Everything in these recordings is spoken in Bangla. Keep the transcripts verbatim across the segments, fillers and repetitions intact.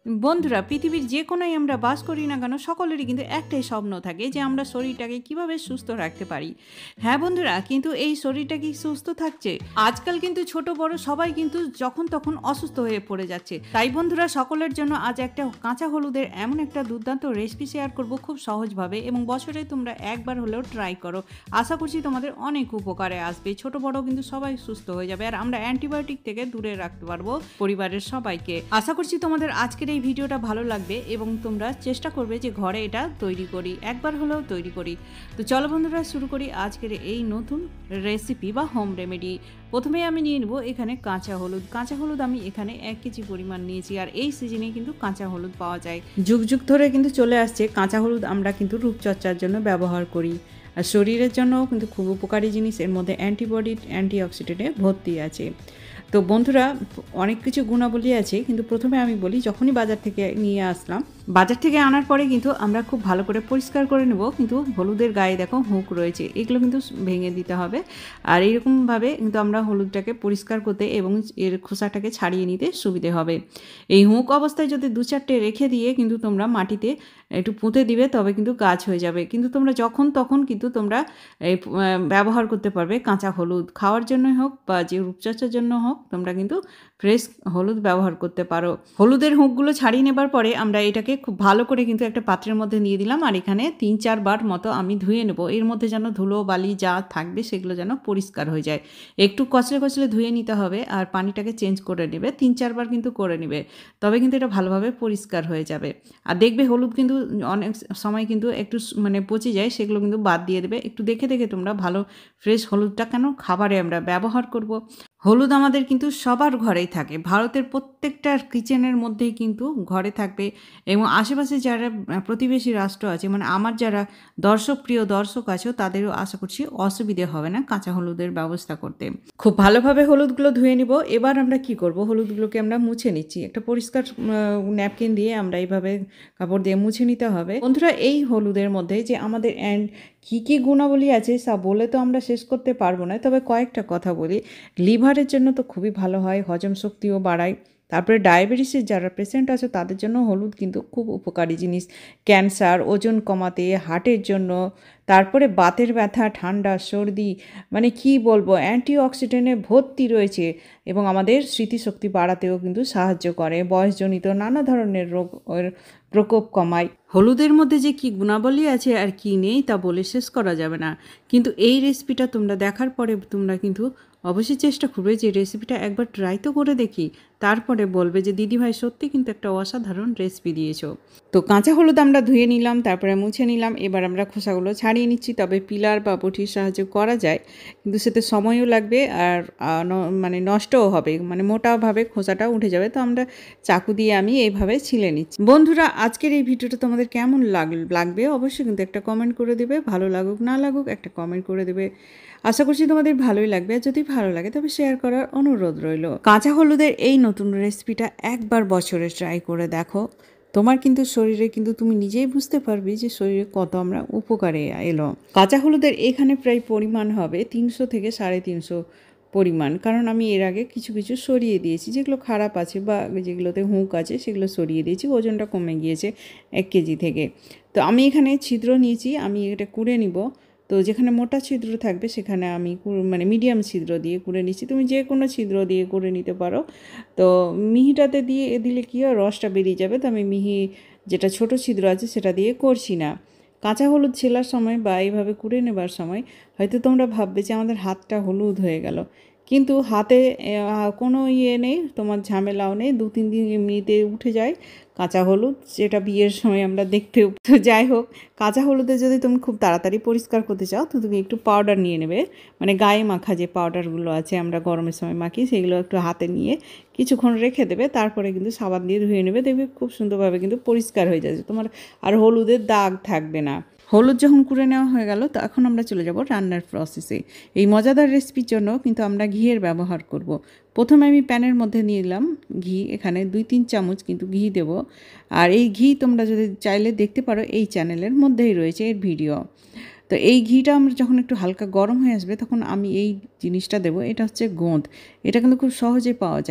বন্ধুরা পৃথিবীর যে কোনায় আমরা বাস করি না কেন সকলেরই কিন্তু একটাই স্বপ্ন থাকে যে আমরা শরীরটাকে কিভাবে সুস্থ রাখতে পারি। হ্যাঁ বন্ধুরা, কিন্তু এই শরীরটা কি সুস্থ থাকছে? আজকাল কিন্তু ছোট বড় সবাই কিন্তু যখন তখন অসুস্থ হয়ে পড়ে যাচ্ছে। তাই বন্ধুরা, সকলের জন্য আজ একটা কাঁচা হলুদের এমন একটা দুর্দান্ত রেসিপি শেয়ার করব খুব সহজভাবে, এবং বছরে তোমরা একবার হলেও ট্রাই করো। আশা করছি তোমাদের অনেক উপকারে আসবে। ছোট বড় কিন্তু সবাই সুস্থ হয়ে যাবে, আর আমরা অ্যান্টিবায়োটিক থেকে দূরে রাখতে পারবো পরিবারের সবাইকে। আশা করছি তোমাদের আজকের এই ভিডিওটা ভালো লাগবে এবং তোমরা চেষ্টা করবে যে ঘরে এটা তৈরি করি, একবার হলেও তৈরি করি। তো চলো বন্ধুরা, শুরু করি আজকের এই নতুন রেসিপি বা হোম রেমেডি। প্রথমে আমি নিয়ে নেব এখানে কাঁচা হলুদ। কাঁচা হলুদ আমি এখানে এক কেজি পরিমাণ নিয়েছি, আর এই সিজনে কিন্তু কাঁচা হলুদ পাওয়া যায়। যুগ যুগ ধরে কিন্তু চলে আসছে কাঁচা হলুদ আমরা কিন্তু রূপচর্চার জন্য ব্যবহার করি, আর শরীরের জন্যও কিন্তু খুব উপকারী জিনিস। এর মধ্যে অ্যান্টিবডি অ্যান্টিঅক্সিডেন্টে ভর্তি আছে। তো বন্ধুরা, অনেক কিছু গুণাবলী আছে, কিন্তু প্রথমে আমি বলি, যখনই বাজার থেকে নিয়ে আসলাম, বাজার থেকে আনার পরে কিন্তু আমরা খুব ভালো করে পরিষ্কার করে নেব। কিন্তু হলুদের গায়ে দেখো হুক রয়েছে, এগুলো কিন্তু ভেঙে দিতে হবে। আর এইরকমভাবে কিন্তু আমরা হলুদটাকে পরিষ্কার করতে এবং এর খোসাটাকে ছাড়িয়ে নিতে সুবিধে হবে। এই হুক অবস্থায় যদি দু চারটে রেখে দিয়ে কিন্তু তোমরা মাটিতে একটু পুঁতে দিবে, তবে কিন্তু গাছ হয়ে যাবে। কিন্তু তোমরা যখন তখন কিন্তু তোমরা এই ব্যবহার করতে পারবে কাঁচা হলুদ, খাওয়ার জন্যই হোক বা যে রূপচর্চার জন্য হোক, তোমরা কিন্তু ফ্রেশ হলুদ ব্যবহার করতে পারো। হলুদের হুকগুলো ছাড়িয়ে নেবার পরে আমরা এটাকে খুব ভালো করে কিন্তু একটা পাত্রের মধ্যে নিয়ে দিলাম, আর এখানে তিন চারবার মতো আমি ধুয়ে নেব। এর মধ্যে যেন ধুলো বালি যা থাকবে সেগুলো যেন পরিষ্কার হয়ে যায়। একটু কচলে কচলে ধুয়ে নিতে হবে, আর পানিটাকে চেঞ্জ করে নেবে, তিন চারবার কিন্তু করে নেবে, তবে কিন্তু এটা ভালোভাবে পরিষ্কার হয়ে যাবে। আর দেখবে হলুদ কিন্তু অনেক সময় কিন্তু একটু মানে পচে যায়, সেগুলো কিন্তু বাদ দিয়ে দেবে। একটু দেখে দেখে তোমরা ভালো ফ্রেশ হলুদটা কেন খাবারে আমরা ব্যবহার করব। হলুদ আমাদের কিন্তু সবার ঘরেই থাকে, ভারতের প্রত্যেকটা কিচেনের মধ্যেই কিন্তু ঘরে থাকবে। এবং আশেপাশে যারা প্রতিবেশী রাষ্ট্র আছে, মানে আমার যারা দর্শক প্রিয় দর্শক আছে, তাদেরও আশা করছি অসুবিধে হবে না কাঁচা হলুদের ব্যবস্থা করতে। খুব ভালোভাবে হলুদগুলো ধুয়ে নিব। এবার আমরা কি করব, হলুদগুলোকে আমরা মুছে নিচ্ছি। একটা পরিষ্কার ন্যাপকিন দিয়ে আমরা এইভাবে কাপড় দিয়ে মুছে নিতে হবে। বন্ধুরা, এই হলুদের মধ্যে যে আমাদের অ্যান্ড কী কী গুণাবলী আছে তা বলে তো আমরা শেষ করতে পারবো না, তবে কয়েকটা কথা বলি। লিভারের জন্য তো খুবই ভালো হয়, হজম শক্তিও বাড়ায়। তারপরে ডায়াবেটিসের যারা পেশেন্ট আছে তাদের জন্য হলুদ কিন্তু খুব উপকারী জিনিস। ক্যান্সার, ওজন কমাতে, হার্টের জন্য, তারপরে বাতের ব্যথা, ঠান্ডা, সর্দি, মানে কি বলবো, অ্যান্টিঅক্সিডেন্টে ভর্তি রয়েছে এবং আমাদের স্মৃতিশক্তি বাড়াতেও কিন্তু সাহায্য করে। বয়সজনিত নানা ধরনের রোগ প্রকোপ কমায়। হলুদের মধ্যে যে কি গুণাবলী আছে আর কি নেই তা বলে শেষ করা যাবে না। কিন্তু এই রেসিপিটা তোমরা দেখার পরে তোমরা কিন্তু অবশ্যই চেষ্টা করবে যে রেসিপিটা একবার ট্রাই তো করে দেখি, তারপরে বলবে যে দিদিভাই সত্যি কিন্তু একটা অসাধারণ রেসিপি দিয়েছো। তো কাঁচা হলুদ আমরা ধুয়ে নিলাম, তারপরে মুছে নিলাম। এবার আমরা খোসাগুলো ছাড়িয়ে নিচ্ছি। তবে পিলার বা বটির সাহায্যে করা যায়, কিন্তু সেতে সময়ও লাগবে আর মানে নষ্টও হবে, মানে মোটাভাবে খোসাটা উঠে যাবে। তো আমরা চাকু দিয়ে আমি এইভাবে ছিলে নিচ্ছি। বন্ধুরা, আজকের এই ভিডিওটা তোমাদের কেমন লাগবে অবশ্যই কিন্তু একটা কমেন্ট করে দেবে। ভালো লাগুক না লাগুক একটা কমেন্ট করে দেবে। আশা করছি তোমাদের ভালোই লাগবে, আর যদি ভালো লাগে তবে শেয়ার করার অনুরোধ রইল। কাঁচা হলুদের এই নতুন রেসিপিটা একবার বছরে ট্রাই করে দেখো, তোমার কিন্তু শরীরে কিন্তু তুমি নিজেই বুঝতে পারবে যে শরীরে কত আমরা উপকারে এলো। কাঁচা হলুদের এখানে প্রায় পরিমাণ হবে তিনশো থেকে সাড়ে তিনশো পরিমাণ, কারণ আমি এর আগে কিছু কিছু সরিয়ে দিয়েছি, যেগুলো খারাপ আছে বা যেগুলোতে হুঁক আছে সেগুলো সরিয়ে দিয়েছি। ওজনটা কমে গিয়েছে এক কেজি থেকে। তো আমি এখানে ছিদ্র নিয়েছি, আমি এটা কুড়ে নিব। তো যেখানে মোটা ছিদ্র থাকবে সেখানে আমি মানে মিডিয়াম ছিদ্র দিয়ে কুড়ে নিচ্ছি। তুমি যে কোনো ছিদ্র দিয়ে করে নিতে পারো। তো মিহিটাতে দিয়ে দিলে কী হয়, রসটা বেরিয়ে যাবে। তো আমি মিহি যেটা ছোট ছিদ্র আছে সেটা দিয়ে করছি না। কাঁচা হলুদ ছেলার সময় বা এইভাবে কুড়ে নেবার সময় হয়তো তোমরা ভাববে যে আমাদের হাতটা হলুদ হয়ে গেল, কিন্তু হাতে কোনো ইয়ে নেই, তোমার ঝামেলাও নেই। দু তিন দিন এমনিতে উঠে যায় কাঁচা হলুদ, যেটা বিয়ের সময় আমরা দেখতে। তো যাই হোক, কাঁচা হলুদে যদি তুমি খুব তাড়াতাড়ি পরিষ্কার করতে চাও তো তুমি একটু পাউডার নিয়ে নেবে, মানে গায়ে মাখা যে পাউডারগুলো আছে আমরা গরমের সময় মাখি, সেগুলো একটু হাতে নিয়ে কিছুক্ষণ রেখে দেবে। তারপরে কিন্তু সাবান দিয়ে ধুয়ে নেবে, দেখবে খুব সুন্দরভাবে কিন্তু পরিষ্কার হয়ে যাচ্ছে, তোমার আর হলুদের দাগ থাকবে না। হলুদ যখন কুড়ে নেওয়া হয়ে গেল, তো এখন আমরা চলে যাব রান্নার প্রসেসে। এই মজাদার রেসিপির জন্য কিন্তু আমরা ঘিয়ের ব্যবহার করব। প্রথমে আমি প্যানের মধ্যে নিয়ে নিলাম ঘি, এখানে দুই তিন চামচ কিন্তু ঘি দেব। আর এই ঘি তোমরা যদি চাইলে দেখতে পারো, এই চ্যানেলের মধ্যেই রয়েছে এর ভিডিও। তো এই ঘিটা আমরা যখন একটু হালকা গরম হয়ে আসবে তখন আমি এই জিনিসটা দেব। এটা হচ্ছে গোঁদ, এটা কিন্তু খুব সহজে পাওয়া যায়।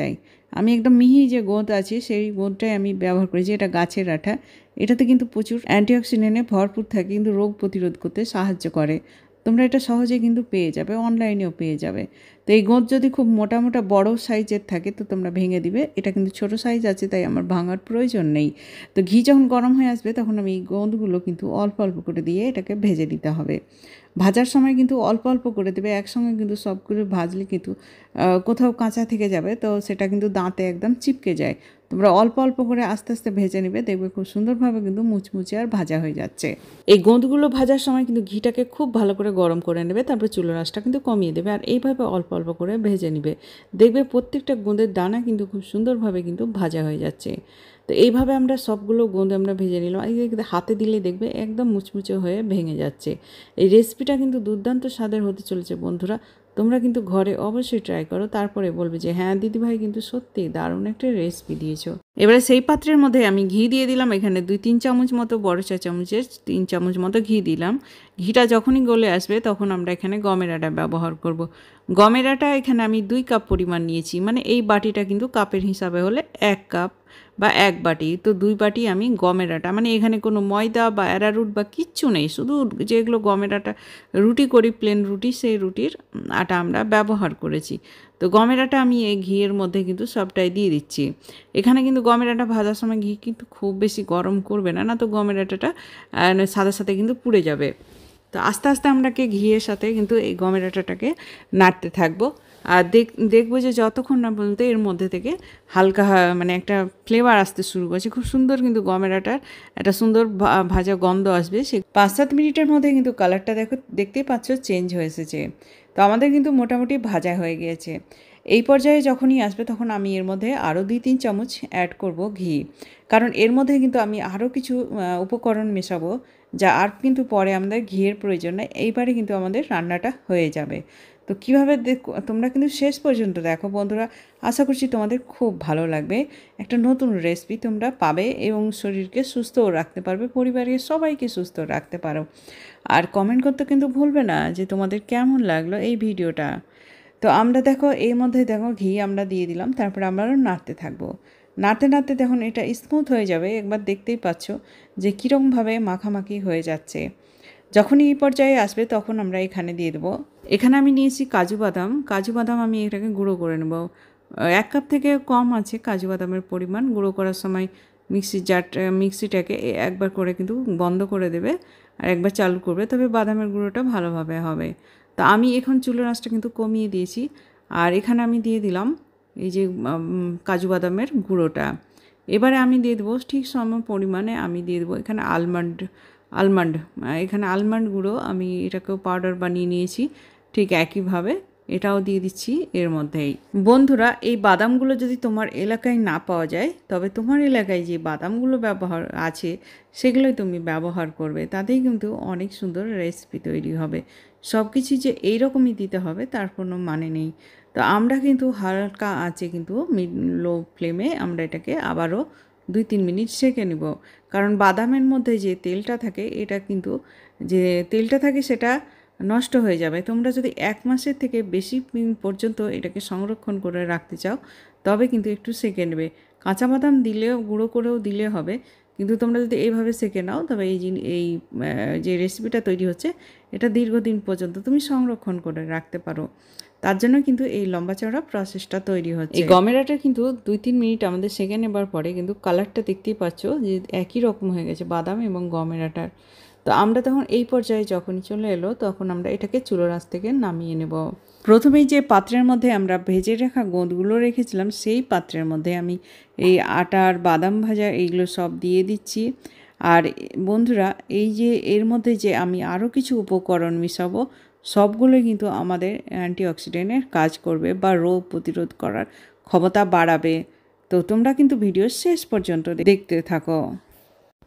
আমি একদম মিহি যে গোঁদ আছে সেই গোঁদটাই আমি ব্যবহার করেছি। এটা গাছের আঠা, এটাতে কিন্তু প্রচুর অ্যান্টিঅক্সিডেন্টে ভরপুর থাকে, কিন্তু রোগ প্রতিরোধ করতে সাহায্য করে। তোমরা এটা সহজে কিন্তু পেয়ে যাবে, অনলাইনেও পেয়ে যাবে। তো এই গোঁদ যদি খুব মোটা মোটা বড় সাইজের থাকে তো তোমরা ভেঙে দিবে। এটা কিন্তু ছোট সাইজ আছে, তাই আমার ভাঙার প্রয়োজন নেই। তো ঘি যখন গরম হয়ে আসবে তখন আমি এই গোঁদগুলো কিন্তু অল্প অল্প করে দিয়ে এটাকে ভেজে নিতে হবে। ভাজার সময় কিন্তু অল্প অল্প করে দেবে, একসঙ্গে কিন্তু সবগুলো ভাজলে কিন্তু কোথাও কাঁচা থেকে যাবে, তো সেটা কিন্তু দাঁতে একদম চিপকে যায়। তোমরা অল্প অল্প করে আস্তে আস্তে ভেজে নেবে, দেখবে খুব সুন্দরভাবে কিন্তু মুচমুচে আর ভাজা হয়ে যাচ্ছে। এই গোঁদগুলো ভাজার সময় কিন্তু ঘিটাকে খুব ভালো করে গরম করে নেবে, তারপর চুলার আঁচটা কিন্তু কমিয়ে দেবে আর এইভাবে অল্প অল্প করে ভেজে নেবে। দেখবে প্রত্যেকটা গোঁদের দানা কিন্তু খুব সুন্দরভাবে কিন্তু ভাজা হয়ে যাচ্ছে। তো এইভাবে আমরা সবগুলো গোঁদ আমরা ভেজে নিলাম। এই হাতে দিলে দেখবে একদম মুচমুচে হয়ে ভেঙে যাচ্ছে। এই রেসিপিটা কিন্তু দুর্দান্ত স্বাদের হতে চলেছে বন্ধুরা, তোমরা কিন্তু ঘরে অবশ্যই ট্রাই করো, তারপরে বলবে যে হ্যাঁ দিদিভাই কিন্তু সত্যি দারুণ একটা রেসিপি দিয়েছো। এবারে সেই পাত্রের মধ্যে আমি ঘি দিয়ে দিলাম, এখানে দুই তিন চামচ মতো, বড় চা চামচের তিন চামচ মতো ঘি দিলাম। ঘিটা যখনই গলে আসবে তখন আমরা এখানে গমের আটা ব্যবহার করব। গমের আটা এখানে আমি দুই কাপ পরিমাণ নিয়েছি, মানে এই বাটিটা কিন্তু কাপের হিসাবে হলে এক কাপ বা এক বাটি, তো দুই বাটি আমি গমের আটা, মানে এখানে কোনো ময়দা বা অ্যারারুট বা কিচ্ছু নেই, শুধু যেগুলো গমের আটা রুটি করি প্লেন রুটি, সেই রুটির আটা আমরা ব্যবহার করেছি। তো গমের আটা আমি এই ঘিয়ের মধ্যে কিন্তু সবটাই দিয়ে দিচ্ছি। এখানে কিন্তু গমের আটা ভাজার সময় ঘি কিন্তু খুব বেশি গরম করবে না, না তো গমের আটাটা সাথে সাথে কিন্তু পুড়ে যাবে। তো আস্তে আস্তে আমরাকে ঘিয়ের সাথে কিন্তু এই গমের আটাটাকে নাড়তে থাকবো। আর দেখ দেখবো যে যতক্ষণ না পর্যন্ত এর মধ্যে থেকে হালকা মানে একটা ফ্লেভার আসতে শুরু করছে, খুব সুন্দর কিন্তু গমের আটার একটা সুন্দর ভাজা গন্ধ আসবে। সে পাঁচ সাত মিনিটের মধ্যে কিন্তু কালারটা দেখো দেখতেই পাচ্ছ চেঞ্জ হয়ে এসেছে। তো আমাদের কিন্তু মোটামুটি ভাজা হয়ে গিয়েছে। এই পর্যায়ে যখনই আসবে তখন আমি এর মধ্যে আরও দুই তিন চামচ অ্যাড করব ঘি, কারণ এর মধ্যে কিন্তু আমি আরও কিছু উপকরণ মেশাবো, যা আর কিন্তু পরে আমাদের ঘিয়ের প্রয়োজন নেই। এইবারে কিন্তু আমাদের রান্নাটা হয়ে যাবে। তো কীভাবে দেখ তোমরা কিন্তু শেষ পর্যন্ত দেখো বন্ধুরা, আশা করছি তোমাদের খুব ভালো লাগবে। একটা নতুন রেসিপি তোমরা পাবে এবং শরীরকে সুস্থও রাখতে পারবে, পরিবারের সবাইকে সুস্থ রাখতে পারো। আর কমেন্ট করতে কিন্তু ভুলবে না যে তোমাদের কেমন লাগলো এই ভিডিওটা। তো আমরা দেখো এর মধ্যে দেখো ঘি আমরা দিয়ে দিলাম, তারপর আমরা নাড়তে থাকবো। নাড়তে নাড়তে দেখুন এটা স্মুথ হয়ে যাবে, একবার দেখতেই পাচ্ছ যে কীরকমভাবে মাখামাখি হয়ে যাচ্ছে। যখনই এই পর্যায়ে আসবে তখন আমরা এখানে দিয়ে দেবো, এখানে আমি নিয়েছি কাজু বাদাম। কাজু বাদাম আমি এটাকে গুঁড়ো করে নেব, এক কাপ থেকে কম আছে কাজু বাদামের পরিমাণ। গুঁড়ো করার সময় মিক্সি জার মিক্সিটাকে একবার করে কিন্তু বন্ধ করে দেবে আর একবার চালু করবে, তবে বাদামের গুঁড়োটা ভালোভাবে হবে। তো আমি এখন চুলার আঁচটা কিন্তু কমিয়ে দিয়েছি আর এখানে আমি দিয়ে দিলাম এই যে কাজু বাদামের গুঁড়োটা। এবারে আমি দিয়ে দেবো ঠিক সম পরিমাণে আমি দিয়ে দেবো এখানে আলমন্ড আলমন্ড এখানে আলমন্ড গুঁড়ো আমি এটাকেও পাউডার বানিয়ে নিয়েছি, ঠিক একইভাবে এটাও দিয়ে দিচ্ছি এর মধ্যেই। বন্ধুরা এই বাদামগুলো যদি তোমার এলাকায় না পাওয়া যায় তবে তোমার এলাকায় যে বাদামগুলো ব্যবহার আছে সেগুলোই তুমি ব্যবহার করবে, তাতেই কিন্তু অনেক সুন্দর রেসিপি তৈরি হবে। সব কিছু যে এইরকমই দিতে হবে তার কোনো মানে নেই। তো আমরা কিন্তু হালকা আঁচে কিন্তু লো ফ্লেমে আমরা এটাকে আবারও দুই তিন মিনিট সেঁকে নেব, কারণ বাদামের মধ্যে যে তেলটা থাকে এটা কিন্তু যে তেলটা থাকে সেটা নষ্ট হয়ে যাবে। তোমরা যদি এক মাসের থেকে বেশি পর্যন্ত এটাকে সংরক্ষণ করে রাখতে চাও তবে কিন্তু একটু সেঁকে নেবে। কাঁচা বাদাম দিলেও গুঁড়ো করেও দিলে হবে, কিন্তু তোমরা যদি এইভাবে সেঁকে নাও তবে এই এই যে রেসিপিটা তৈরি হচ্ছে এটা দীর্ঘদিন পর্যন্ত তুমি সংরক্ষণ করে রাখতে পারো। তার জন্য কিন্তু এই লম্বা চওড়া প্রসেসটা তৈরি হচ্ছে। এই গমের আটা কিন্তু দুই তিন মিনিট আমাদের সেঁকে নেবার পরে কিন্তু কালারটা দেখতেই পাচ্ছ যে একই রকম হয়ে গেছে বাদাম এবং গমের আটার। তো আমরা তখন এই পর্যায়ে যখনই চলে এলো তখন আমরা এটাকে চুলোর আঁচ থেকে নামিয়ে নেব। প্রথমেই যে পাত্রের মধ্যে আমরা ভেজে রাখা গোঁদগুলো রেখেছিলাম সেই পাত্রের মধ্যে আমি এই আটার বাদাম ভাজা এইগুলো সব দিয়ে দিচ্ছি। আর বন্ধুরা এই যে এর মধ্যে যে আমি আরও কিছু উপকরণ মিশাবো সবগুলোই কিন্তু আমাদের অ্যান্টিঅক্সিডেন্টের কাজ করবে বা রোগ প্রতিরোধ করার ক্ষমতা বাড়াবে। তো তোমরা কিন্তু ভিডিও শেষ পর্যন্ত দেখতে থাকো।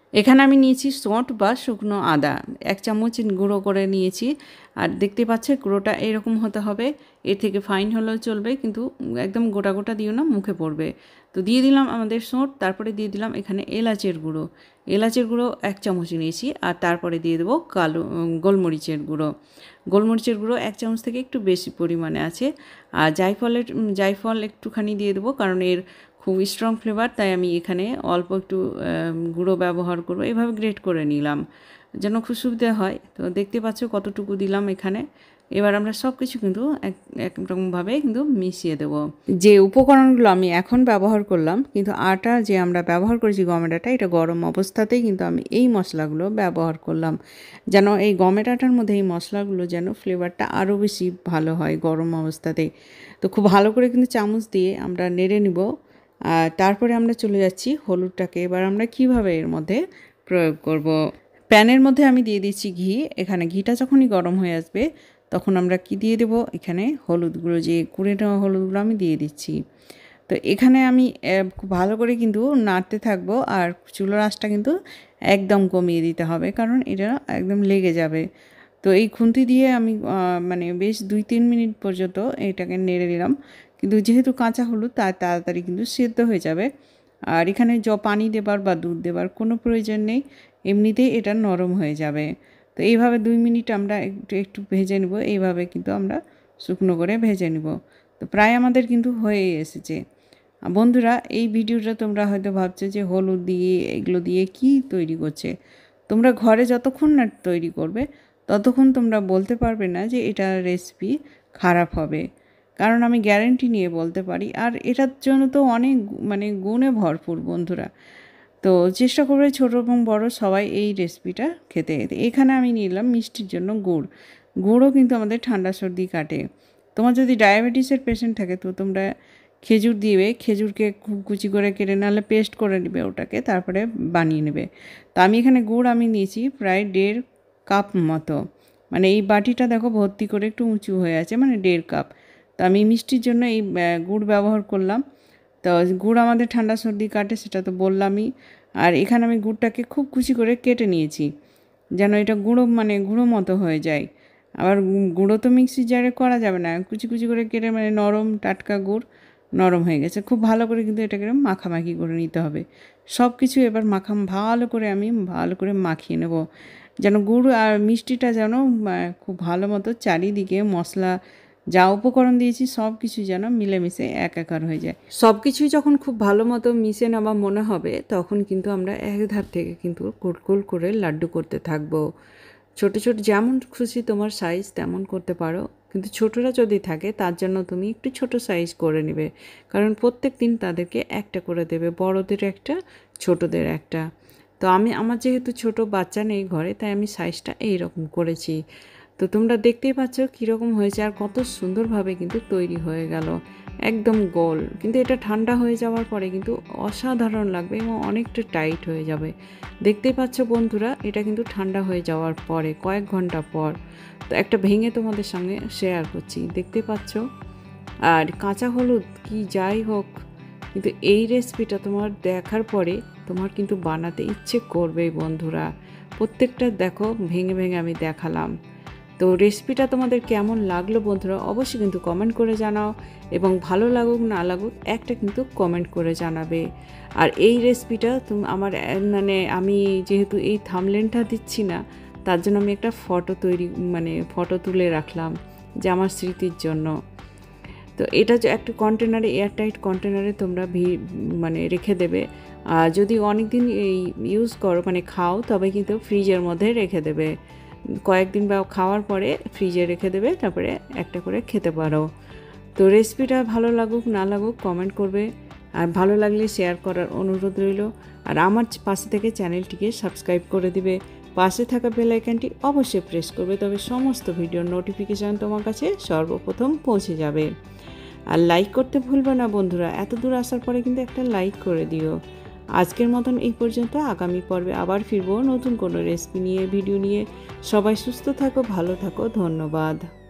এখানে আমি নিয়েছি সোঁট বা শুকনো আদা, এক চামচ গুঁড়ো করে নিয়েছি। আর দেখতে পাচ্ছে গুঁড়োটা এরকম হতে হবে, এর থেকে ফাইন হলেও চলবে, কিন্তু একদম গোটা গোটা দিও না, মুখে পড়বে। তো দিয়ে দিলাম আমাদের সোঁট, তারপরে দিয়ে দিলাম এখানে এলাচের গুঁড়ো। এলাচের গুঁড়ো এক চামচ নিয়েছি, আর তারপরে দিয়ে দেবো কালো গোলমরিচের গুঁড়ো। গোলমরিচের গুঁড়ো এক চামচ থেকে একটু বেশি পরিমাণে আছে। আর জায়ফলের জায়ফল একটুখানি দিয়ে দেবো, কারণ এর খুব স্ট্রং ফ্লেভার, তাই আমি এখানে অল্প একটু গুঁড়ো ব্যবহার করব। এভাবে গ্রেট করে নিলাম যেন খুব সুবিধা হয়। তো দেখতে পাচ্ছ কতটুকু দিলাম এখানে। এবার আমরা সব কিছু কিন্তু এক একরকমভাবে কিন্তু মিশিয়ে দেব। যে উপকরণগুলো আমি এখন ব্যবহার করলাম, কিন্তু আটা যে আমরা ব্যবহার করেছি গমের আটা, এটা গরম অবস্থাতেই কিন্তু আমি এই মশলাগুলো ব্যবহার করলাম, যেন এই গমের আটার মধ্যে এই মশলাগুলো যেন ফ্লেভারটা আরও বেশি ভালো হয় গরম অবস্থাতেই। তো খুব ভালো করে কিন্তু চামচ দিয়ে আমরা নেড়ে নিব। আর তারপরে আমরা চলে যাচ্ছি হলুদটাকে এবার আমরা কিভাবে এর মধ্যে প্রয়োগ করব। প্যানের মধ্যে আমি দিয়ে দিচ্ছি ঘি। এখানে ঘিটা যখনই গরম হয়ে আসবে তখন আমরা কি দিয়ে দেব, এখানে হলুদগুলো, যে কুড়ে নেওয়া হলুদগুলো আমি দিয়ে দিচ্ছি। তো এখানে আমি খুব ভালো করে কিন্তু নাড়তে থাকবো, আর চুলার আঁচটা কিন্তু একদম কমিয়ে দিতে হবে, কারণ এটা একদম লেগে যাবে। তো এই খুন্তি দিয়ে আমি মানে বেশ দুই তিন মিনিট পর্যন্ত এটাকে নেড়ে দিলাম, কিন্তু যেহেতু কাঁচা হলুদ তার তাড়াতাড়ি কিন্তু সেদ্ধ হয়ে যাবে। আর এখানে জ পানি দেবার বা দুধ দেবার কোনো প্রয়োজন নেই, এমনিতেই এটা নরম হয়ে যাবে। তো এইভাবে দুই মিনিট আমরা একটু একটু ভেজে নেব, এইভাবে কিন্তু আমরা শুকনো করে ভেজে নেব। তো প্রায় আমাদের কিন্তু হয়েই এসেছে। বন্ধুরা, এই ভিডিওটা তোমরা হয়তো ভাবছো যে হলুদ দিয়ে এগুলো দিয়ে কি তৈরি করছে। তোমরা ঘরে যতক্ষণ না তৈরি করবে ততক্ষণ তোমরা বলতে পারবে না যে এটা রেসিপি খারাপ হবে, কারণ আমি গ্যারেন্টি নিয়ে বলতে পারি। আর এটার জন্য তো অনেক মানে গুণে ভরপুর বন্ধুরা। তো চেষ্টা করবে ছোটো এবং বড় সবাই এই রেসিপিটা খেতে। এখানে আমি নিলাম মিষ্টির জন্য গুড়। গুড়ও কিন্তু আমাদের ঠান্ডা সর্দি কাটে। তোমার যদি ডায়াবেটিসের পেশেন্ট থাকে তো তোমরা খেজুর দিবে, খেজুরকে কুচি করে কেটে নাহলে পেস্ট করে নেবে ওটাকে, তারপরে বানিয়ে নেবে। তো আমি এখানে গুড় আমি নিয়েছি প্রায় দেড় কাপ মতো, মানে এই বাটিটা দেখো ভর্তি করে একটু উঁচু হয়ে আছে, মানে দেড় কাপ। তো আমি মিষ্টির জন্য এই গুড় ব্যবহার করলাম। তো গুড় আমাদের ঠান্ডা সর্দি কাটে, সেটা তো বললামই। আর এখানে আমি গুড়টাকে খুব কুচি করে কেটে নিয়েছি, যেন এটা গুঁড়ো মানে গুঁড়ো মতো হয়ে যায়। আবার গুঁড়ো তো মিক্সি জারে করা যাবে না, কুচি কুচি করে কেটে মানে নরম টাটকা গুড় নরম হয়ে গেছে। খুব ভালো করে কিন্তু এটাকে মাখামাখি করে নিতে হবে সব কিছু। এবার মাখাম ভালো করে আমি ভালো করে মাখিয়ে নেব, যেন গুড় আর মিষ্টিটা যেন খুব ভালো মতো চারিদিকে মশলা যা উপকরণ দিয়েছি সব কিছু যেন মিলেমিশে একাকার হয়ে যায়। সব কিছুই যখন খুব ভালো মতো মিশে নেওয়া মনে হবে তখন কিন্তু আমরা এক ধার থেকে কিন্তু গোল করে লাড্ডু করতে থাকবো। ছোট ছোট যেমন খুশি তোমার সাইজ তেমন করতে পারো, কিন্তু ছোটরা যদি থাকে তার জন্য তুমি একটু ছোট সাইজ করে নেবে, কারণ প্রত্যেক দিন তাদেরকে একটা করে দেবে, বড়দের একটা ছোটদের একটা। তো আমি আমার যেহেতু ছোট বাচ্চা নেই ঘরে, তাই আমি সাইজটা এইরকম করেছি। তো তোমরা দেখতেই পাচ্ছ কীরকম হয়েছে, আর কত সুন্দরভাবে কিন্তু তৈরি হয়ে গেল, একদম গোল। কিন্তু এটা ঠান্ডা হয়ে যাওয়ার পরে কিন্তু অসাধারণ লাগবে এবং অনেকটা টাইট হয়ে যাবে। দেখতেই পাচ্ছ বন্ধুরা, এটা কিন্তু ঠান্ডা হয়ে যাওয়ার পরে কয়েক ঘন্টা পর। তো একটা ভেঙে তোমাদের সঙ্গে শেয়ার করছি, দেখতে পাচ্ছ। আর কাঁচা হলুদ কি যাই হোক, কিন্তু এই রেসিপিটা তোমার দেখার পরে তোমার কিন্তু বানাতে ইচ্ছে করবেই বন্ধুরা। প্রত্যেকটা দেখো ভেঙে ভেঙে আমি দেখালাম। তো রেসিপিটা তোমাদের কেমন লাগলো বন্ধুরা অবশ্যই কিন্তু কমেন্ট করে জানাও, এবং ভালো লাগুক না লাগুক একটা কিন্তু কমেন্ট করে জানাবে। আর এই রেসিপিটা তুমি আমার মানে আমি যেহেতু এই থাম্বনেলটা দিচ্ছি না, তার জন্য আমি একটা ফটো তৈরি মানে ফটো তুলে রাখলাম যে আমার স্মৃতির জন্য। তো এটা একটা কন্টেনারে, এয়ারটাইট কন্টেনারে তোমরা ভি মানে রেখে দেবে। আর যদি অনেক দিন এই ইউজ করো মানে খাও, তবে কিন্তু ফ্রিজের মধ্যে রেখে দেবে। কয়েকদিন বা খাওয়ার পরে ফ্রিজে রেখে দেবে, তারপরে একটা করে খেতে পারো। তো রেসিপিটা ভালো লাগুক না লাগুক কমেন্ট করবে, আর ভালো লাগলে শেয়ার করার অনুরোধ রইল। আর আমার পাশে থেকে চ্যানেলটিকে সাবস্ক্রাইব করে দিবে, পাশে থাকা বেল আইকনটি অবশ্যই প্রেস করবে, তবে সমস্ত ভিডিওর নোটিফিকেশান তোমার কাছে সর্বপ্রথম পৌঁছে যাবে। আর লাইক করতে ভুলবে না বন্ধুরা, এত দূর আসার পরে কিন্তু একটা লাইক করে দিও। আজকের মতন এই পর্যন্ত, আগামী পর্বে আবার ফিরবো নতুন কোনো রেসিপি নিয়ে, ভিডিও নিয়ে। সবাই সুস্থ থাকো, ভালো থাকো, ধন্যবাদ।